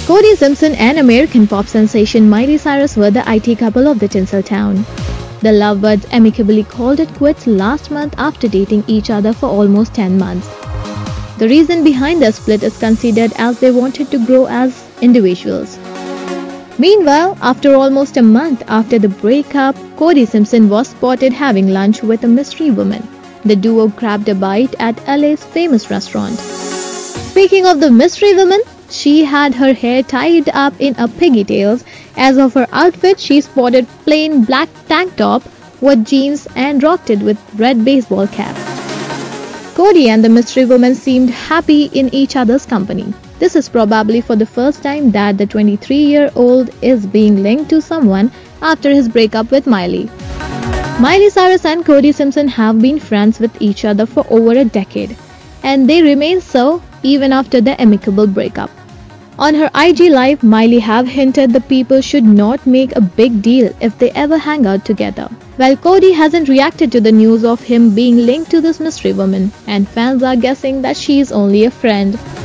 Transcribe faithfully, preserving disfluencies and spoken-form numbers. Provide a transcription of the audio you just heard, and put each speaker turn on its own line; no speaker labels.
Cody Simpson and American pop sensation Miley Cyrus were the I T couple of the Tinseltown. The lovebirds amicably called it quits last month after dating each other for almost ten months. The reason behind the split is considered as they wanted to grow as individuals. Meanwhile, after almost a month after the breakup, Cody Simpson was spotted having lunch with a mystery woman. The duo grabbed a bite at L A's famous restaurant. Speaking of the mystery woman, she had her hair tied up in a pigtails. As of her outfit, she sported plain black tank top with jeans and rocked it with red baseball cap. Cody and the mystery woman seemed happy in each other's company. This is probably for the first time that the twenty-three-year-old is being linked to someone after his breakup with Miley. Miley Cyrus and Cody Simpson have been friends with each other for over a decade, and they remain so even after the amicable breakup. On her I G Live, Miley have hinted the people should not make a big deal if they ever hang out together. While Cody hasn't reacted to the news of him being linked to this mystery woman, and fans are guessing that she is only a friend.